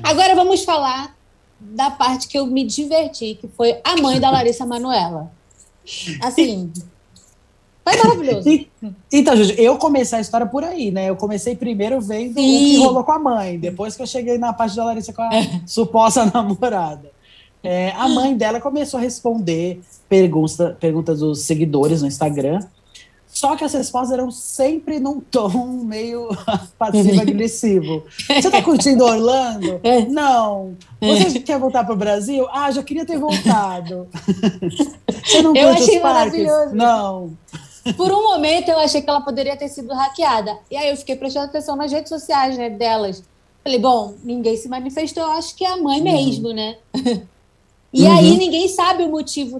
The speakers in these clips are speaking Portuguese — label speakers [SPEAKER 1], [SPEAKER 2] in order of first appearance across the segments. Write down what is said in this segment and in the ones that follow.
[SPEAKER 1] Agora vamos falar da parte que eu me diverti, que foi a mãe da Larissa Manoela. Assim, foi maravilhoso.
[SPEAKER 2] Então, gente, eu comecei a história por aí, né? Eu comecei primeiro vendo o que
[SPEAKER 1] Sim.
[SPEAKER 2] rolou com a mãe, depois que eu cheguei na parte da Larissa com a suposta namorada. A mãe dela começou a responder perguntas dos seguidores no Instagram, só que as respostas eram sempre num tom meio passivo-agressivo. Você tá curtindo Orlando? Não. Você quer voltar para o Brasil? Ah, já queria ter voltado. Você não
[SPEAKER 1] Eu
[SPEAKER 2] curte os
[SPEAKER 1] achei
[SPEAKER 2] parques?
[SPEAKER 1] maravilhoso.
[SPEAKER 2] Não.
[SPEAKER 1] Por um momento, eu achei que ela poderia ter sido hackeada. E aí eu fiquei prestando atenção nas redes sociais, né, delas. Falei, bom, ninguém se manifestou, eu acho que é a mãe mesmo, né? E aí ninguém sabe o motivo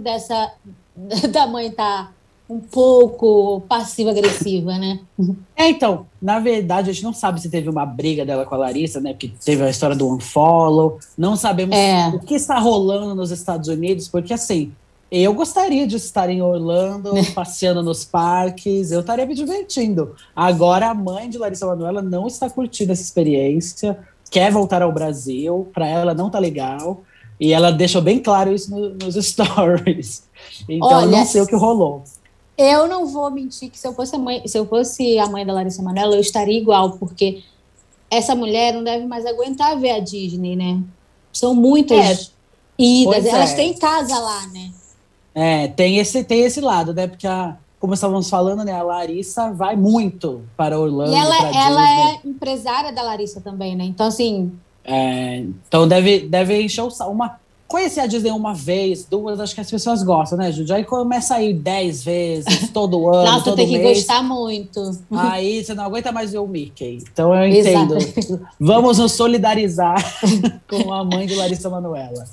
[SPEAKER 1] da mãe estar um pouco passiva-agressiva, né?
[SPEAKER 2] Então, na verdade, a gente não sabe se teve uma briga dela com a Larissa, né? Porque teve a história do unfollow. Não sabemos o que está rolando nos Estados Unidos, porque assim, eu gostaria de estar em Orlando, passeando nos parques, eu estaria me divertindo. Agora, a mãe de Larissa Manoela não está curtindo essa experiência, quer voltar ao Brasil, para ela não tá legal, e ela deixou bem claro isso nos stories. Então,
[SPEAKER 1] olha,
[SPEAKER 2] eu não sei o que rolou.
[SPEAKER 1] Eu não vou mentir que se eu fosse a mãe da Larissa Manoela, eu estaria igual, porque essa mulher não deve mais aguentar ver a Disney, né? São muitas idas, elas têm casa lá, né?
[SPEAKER 2] Tem esse lado, né? Porque, como estávamos falando, né, a Larissa vai muito para Orlando,
[SPEAKER 1] e ela
[SPEAKER 2] Disney.
[SPEAKER 1] é empresária da Larissa também, né? Então, assim...
[SPEAKER 2] Então, deve encher o saco. Conhecer a Disney uma vez, duas, acho que as pessoas gostam, né, Júlia? Aí começa a ir 10 vezes, todo ano,
[SPEAKER 1] Nossa,
[SPEAKER 2] todo
[SPEAKER 1] tem que
[SPEAKER 2] mês.
[SPEAKER 1] gostar muito.
[SPEAKER 2] Aí você não aguenta mais ver o Mickey. Então eu entendo.
[SPEAKER 1] Exato.
[SPEAKER 2] Vamos nos solidarizar com a mãe de Larissa Manoela.